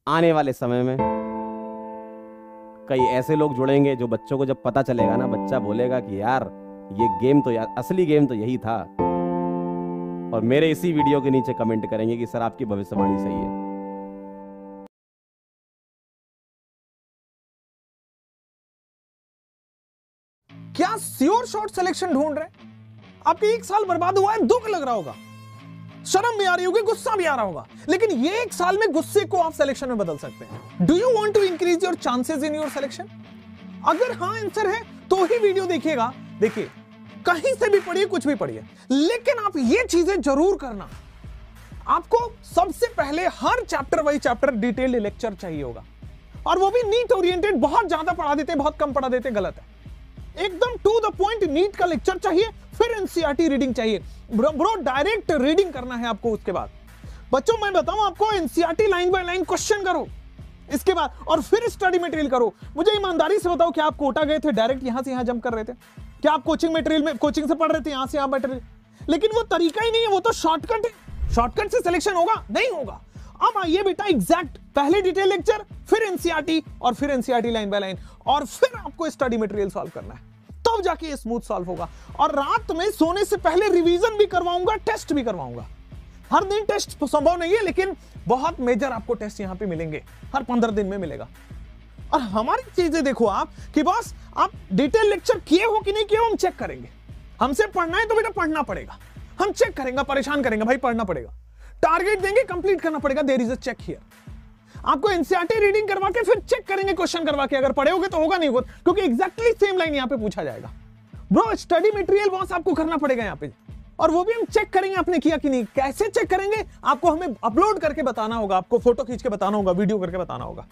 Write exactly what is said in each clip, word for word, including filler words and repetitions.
आने वाले समय में कई ऐसे लोग जुड़ेंगे जो बच्चों को जब पता चलेगा ना, बच्चा बोलेगा कि यार ये गेम तो, यार असली गेम तो यही था। और मेरे इसी वीडियो के नीचे कमेंट करेंगे कि सर आपकी भविष्यवाणी सही है। क्या श्योर शॉट सिलेक्शन ढूंढ रहे? आपके एक साल बर्बाद हुआ है, दुख लग रहा होगा, शर्म भी आ रही होगी, गुस्सा भी आ रहा होगा, लेकिन ये एक साल में गुस्से को आप सिलेक्शन में बदल सकते हैं। Do you want to increase your chances in your selection? अगर हाँ आंसर है तो ही वीडियो देखिएगा। देखिए, कहीं से भी पढ़िए, कुछ भी पढ़िए, लेकिन आप ये चीजें जरूर करना। आपको सबसे पहले हर chapter wise chapter detailed lecture चाहिए होगा, और वो भी नीट ओरिएंटेड। बहुत ज्यादा पढ़ा देते, बहुत कम पढ़ा देते, गलत है। एकदम टू द पॉइंट नीट का लेक्चर चाहिए, फिर एनसीईआरटी रीडिंग चाहिए। ब्रो, ब्रो डायरेक्ट रीडिंग करना है आपको। उसके बाद बच्चों मैं बताऊं आपको, NCERT line by line question करो इसके बाद, और फिर स्टडी मटेरियल करो। मुझे ईमानदारी से बताओ, क्या आप कोटा गए थे, डायरेक्ट यहां से यहां जंप कर रहे थे? क्या आप कोचिंग मटेरियल में कोचिंग से पढ़ रहे थे, यहां से यहां मटेरियल? लेकिन वो तरीका ही नहीं है, वो तो शॉर्टकट है। शॉर्टकट से सिलेक्शन होगा? नहीं होगा। अब आइए बेटा, एग्जैक्ट पहले डिटेल लेक्चर, फिर एनसीईआरटी, और फिर एनसीईआरटी लाइन बाय लाइन, और फिर आपको स्टडी मटेरियल सॉल्व करना है, तब जाके ये स्मूथ सॉल्व होगा। और रात में सोने से पहले रिवीजन भी करवाऊंगा, टेस्ट भी करवाऊंगा। हर दिन टेस्ट संभव नहीं है, लेकिन बहुत मेजर आपको टेस्ट यहां पे मिलेंगे, हर पंद्रह दिन में मिलेगा। और हमारी चीजें देखो आप कि बॉस आप डिटेल लेक्चर किए हो कि नहीं किए हो, हम चेक करेंगे। हमसे पढ़ना है तो बेटा पढ़ना पड़ेगा, हम चेक करेंगे, परेशान करेंगे, भाई पढ़ना पड़ेगा, टारगेट देंगे, कंप्लीट करना पड़ेगा। There is a check here. आपको एनसीईआरटी रीडिंग करवा के फिर चेक करेंगे, क्वेश्चन करवा के। अगर पढ़े होगे तो होगा, नहीं होगा, क्योंकि एग्जैक्टली सेम लाइन यहां पे पूछा जाएगा। ब्रो स्टडी मटेरियल बॉस आपको करना पड़ेगा यहां पे, और वो भी हम चेक करेंगे आपने किया कि नहीं। कैसे चेक करेंगे? आपको हमें अपलोड करके बताना होगा, आपको फोटो खींच के बताना होगा, वीडियो करके बताना होगा।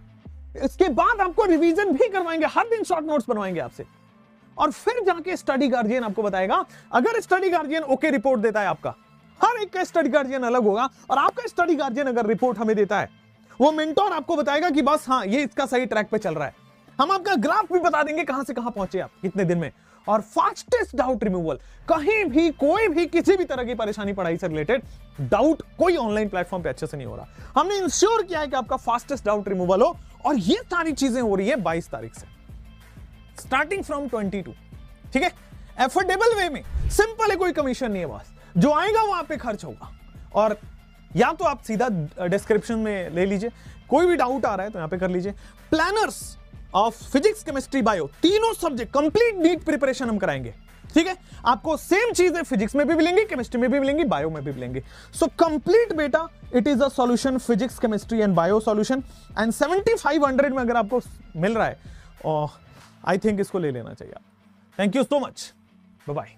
इसके बाद आपको रिवीजन भी करवाएंगे, हर दिन शॉर्ट नोट्स बनवाएंगे आपसे, और फिर जाके स्टडी गार्जियन आपको बताएगा। अगर स्टडी गार्जियन ओके रिपोर्ट देता है, आपका हर एक का स्टडी गार्जियन अलग होगा, और आपका स्टडी गार्जियन अगर रिपोर्ट हमें देता है, वो मेंटोर आपको बताएगा कि बस हाँ ये इसका सही ट्रैक पे चल रहा है। हम आपका ग्राफ भी बता देंगे कहां से कहां पहुंचे आप, कितने दिन में। और फास्टेस्ट डाउट रिमूवल, कहीं भी कोई भी किसी भी तरह की परेशानी पढ़ाई से रिलेटेड डाउट कोई ऑनलाइन प्लेटफॉर्म पे अच्छे से नहीं हो रहा। हमने इंश्योर किया है कि आपका फास्टेस्ट डाउट रिमूवल हो, और ये सारी चीजें हो रही है बाईस तारीख से, स्टार्टिंग फ्रॉम बाईस। ठीक है, एफोर्डेबल वे में, सिंपल है, कोई कमीशन नहीं है बॉस। जो आएगा वो आप पे खर्च होगा। और या तो आप सीधा डिस्क्रिप्शन में ले लीजिए, कोई भी डाउट आ रहा है तो यहां पे कर लीजिए। Planners of physics, chemistry, bio, तीनों सब्जेक्ट कंप्लीट नीट प्रिपरेशन हम कराएंगे। ठीक है, आपको सेम चीजें फिजिक्स में भी मिलेंगी, केमिस्ट्री में भी मिलेंगी, बायो में भी मिलेंगी। सो कंप्लीट बेटा, it is a solution, physics, chemistry and bio solution. And seventy five hundred में अगर आपको मिल रहा है, और आई थिंक इसको ले लेना चाहिए आप। Thank you so much, bye bye.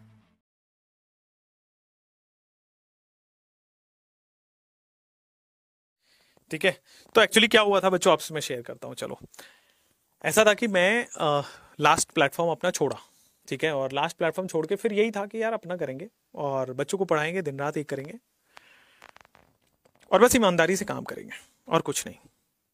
ठीक है, तो एक्चुअली क्या हुआ था बच्चों, आपसे मैं शेयर करता हूँ। चलो, ऐसा था कि मैं लास्ट प्लेटफॉर्म अपना छोड़ा, ठीक है, और लास्ट प्लेटफॉर्म छोड़ के फिर यही था कि यार अपना करेंगे और बच्चों को पढ़ाएंगे, दिन रात एक करेंगे, और बस ईमानदारी से काम करेंगे और कुछ नहीं।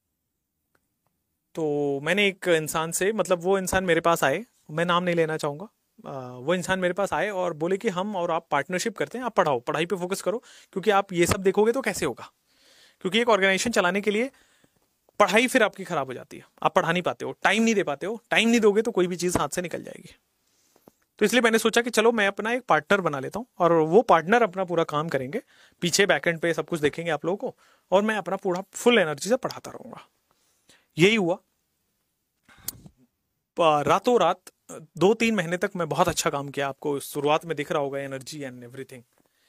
तो मैंने एक इंसान से, मतलब वो इंसान मेरे पास आए, मैं नाम नहीं लेना चाहूँगा, वो इंसान मेरे पास आए और बोले कि हम और आप पार्टनरशिप करते हैं, आप पढ़ाओ, पढ़ाई पे फोकस करो, क्योंकि आप ये सब देखोगे तो कैसे होगा। क्योंकि एक ऑर्गेनाइजेशन चलाने के लिए पढ़ाई फिर आपकी खराब हो जाती है, आप पढ़ा नहीं पाते हो, टाइम नहीं दे पाते हो, टाइम नहीं दोगे तो कोई भी चीज़ हाथ से निकल जाएगी। तो इसलिए मैंने सोचा कि चलो मैं अपना एक पार्टनर बना लेता हूँ, और वो पार्टनर अपना पूरा काम करेंगे, पीछे बैकएंड पे सब कुछ देखेंगे आप लोगों को, और मैं अपना पूरा फुल एनर्जी से पढ़ाता रहूँगा। यही हुआ, रातों रात दो तीन महीने तक मैं बहुत अच्छा काम किया, आपको शुरुआत में दिख रहा होगा एनर्जी एंड एवरीथिंग।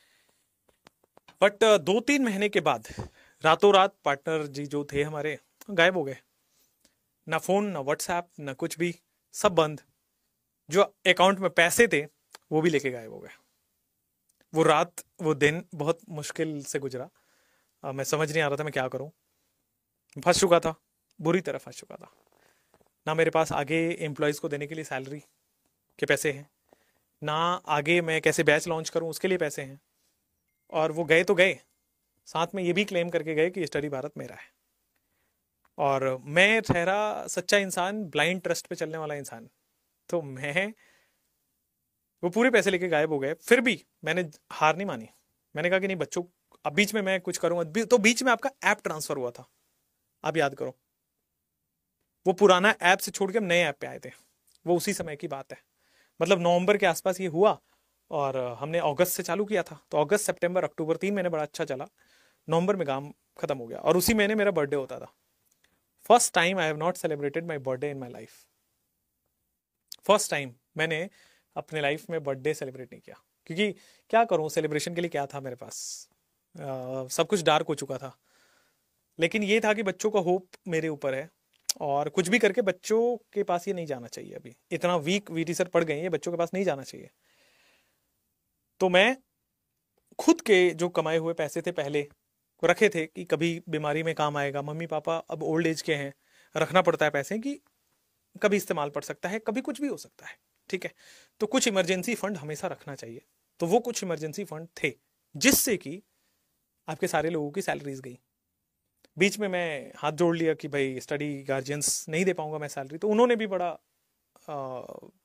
बट दो तीन महीने के बाद रातों रात पार्टनर जी जो थे हमारे गायब हो गए, ना फोन, ना व्हाट्सएप, ना कुछ भी, सब बंद। जो अकाउंट में पैसे थे वो भी लेके गायब हो गए। वो रात, वो दिन बहुत मुश्किल से गुजरा, आ, मैं समझ नहीं आ रहा था मैं क्या करूं, फंस चुका था, बुरी तरह फंस चुका था। ना मेरे पास आगे एम्प्लॉयज को देने के लिए सैलरी के पैसे हैं, ना आगे मैं कैसे बैच लॉन्च करूं उसके लिए पैसे हैं, और वो गए तो गए, साथ में ये भी क्लेम करके गए कि स्टडी भारत मेरा है। और मैं ठहरा सच्चा इंसान, ब्लाइंड ट्रस्ट पे चलने वाला इंसान, तो मैं, वो पूरे पैसे लेके गायब हो गए। फिर भी मैंने हार नहीं मानी, मैंने कहा कि नहीं बच्चों, अब बीच में मैं कुछ करूंगा। तो बीच में आपका ऐप ट्रांसफर हुआ था, आप याद करो, वो पुराना ऐप से छोड़ के हम नए ऐप पे आए थे, वो उसी समय की बात है। मतलब नवंबर के आसपास ये हुआ और हमने अगस्त से चालू किया था, तो अगस्त सितंबर अक्टूबर तीन महीने बड़ा अच्छा चला, नवंबर में काम खत्म हो गया और उसी महीने मेरा बर्थडे होता था। First time I have not celebrated my birthday in my life. First time मैंने अपने लाइफ में बर्थडे सेलिब्रेट नहीं किया, क्योंकि क्या करूं, सेलिब्रेशन के लिए क्या था मेरे पास, आ, सब कुछ डार्क हो चुका था। लेकिन ये था कि बच्चों का होप मेरे ऊपर है और कुछ भी करके बच्चों के पास ये नहीं जाना चाहिए। अभी इतना वीक वीटी सर पड़ गए, ये बच्चों के पास नहीं जाना चाहिए। तो मैं खुद के जो कमाए हुए पैसे थे पहले रखे थे कि कभी बीमारी में काम आएगा, मम्मी पापा अब ओल्ड एज के हैं, रखना पड़ता है पैसे कि कभी इस्तेमाल पड़ सकता है, कभी कुछ भी हो सकता है, ठीक है। तो कुछ इमरजेंसी फंड हमेशा रखना चाहिए। तो वो कुछ इमरजेंसी फंड थे जिससे कि आपके सारे लोगों की सैलरीज गई। बीच में मैं हाथ जोड़ लिया कि भाई स्टडी गार्जियंस नहीं दे पाऊंगा मैं सैलरी, तो उन्होंने भी बड़ा आ,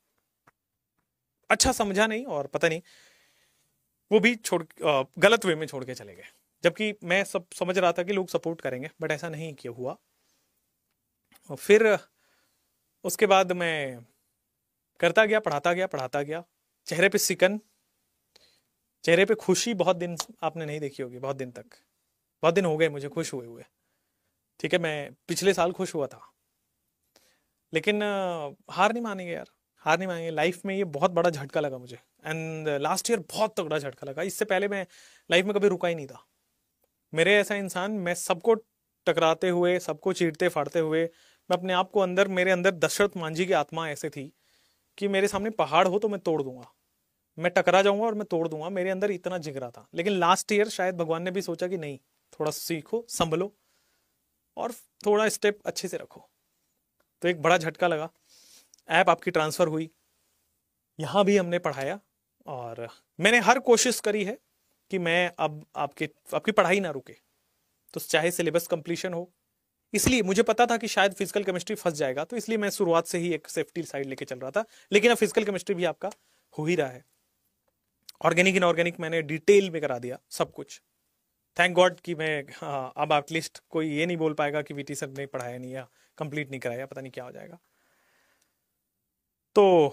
अच्छा समझा नहीं और पता नहीं वो भी छोड़ आ, गलत वे में छोड़ के चले गए, जबकि मैं सब समझ रहा था कि लोग सपोर्ट करेंगे, बट ऐसा नहीं किया हुआ। और फिर उसके बाद मैं करता गया, पढ़ाता गया पढ़ाता गया चेहरे पे सिकन, चेहरे पे खुशी बहुत दिन आपने नहीं देखी होगी, बहुत दिन तक, बहुत दिन हो गए मुझे खुश हुए हुए, ठीक है। मैं पिछले साल खुश हुआ था, लेकिन हार नहीं मानेंगे यार, हार नहीं मानेंगे। लाइफ में ये बहुत बड़ा झटका लगा मुझे, एंड लास्ट ईयर बहुत तगड़ा झटका लगा। इससे पहले मैं लाइफ में कभी रुका ही नहीं था। मेरे ऐसा इंसान, मैं सबको टकराते हुए, सबको चीरते फाड़ते हुए, मैं अपने आप को अंदर, मेरे अंदर दशरथ मांझी की आत्मा ऐसे थी कि मेरे सामने पहाड़ हो तो मैं तोड़ दूंगा, मैं टकरा जाऊंगा और मैं तोड़ दूंगा, मेरे अंदर इतना जिगरा था। लेकिन लास्ट ईयर शायद भगवान ने भी सोचा कि नहीं, थोड़ा सीखो, संभलो और थोड़ा स्टेप अच्छे से रखो। तो एक बड़ा झटका लगा, ऐप आपकी ट्रांसफर हुई, यहाँ भी हमने पढ़ाया और मैंने हर कोशिश करी है कि मैं अब आपके आपकी पढ़ाई ना रुके, तो चाहे सिलेबस कंप्लीशन हो। इसलिए मुझे पता था कि शायद फिजिकल केमिस्ट्री फंस जाएगा, तो इसलिए मैं शुरुआत से ही एक सेफ्टी साइड लेके चल रहा था। लेकिन अब फिजिकल केमिस्ट्री भी आपका हो ही रहा है। ऑर्गेनिक इनऑर्गेनिक मैंने डिटेल में करा दिया सब कुछ, थैंक गॉड कि मैं, हाँ, अब एटलीस्ट कोई ये नहीं बोल पाएगा कि वीटी सर ने पढ़ाया नहीं या कंप्लीट नहीं कराया, पता नहीं क्या हो जाएगा। तो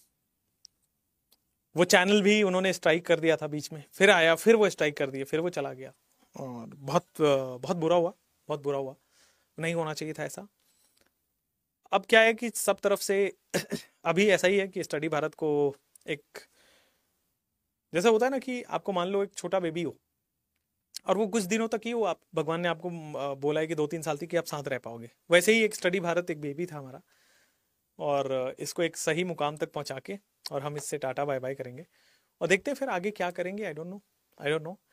वो चैनल भी उन्होंने स्ट्राइक कर दिया था बीच में, फिर आया, फिर वो स्ट्राइक कर दिया, फिर वो चला गया और बहुत बहुत बुरा हुआ, बहुत बुरा हुआ, नहीं होना चाहिए था ऐसा। अब क्या है कि सब तरफ से अभी ऐसा ही है कि स्टडी भारत को एक, जैसा होता है ना कि आपको मान लो एक छोटा बेबी हो और वो कुछ दिनों तक ही वो, आप, भगवान ने आपको बोला है कि दो तीन साल तक कि आप साथ रह पाओगे, वैसे ही एक स्टडी भारत एक बेबी था हमारा और इसको एक सही मुकाम तक पहुंचा के और हम इससे टाटा बाय बाय करेंगे और देखते हैं फिर आगे क्या करेंगे। I don't know I don't no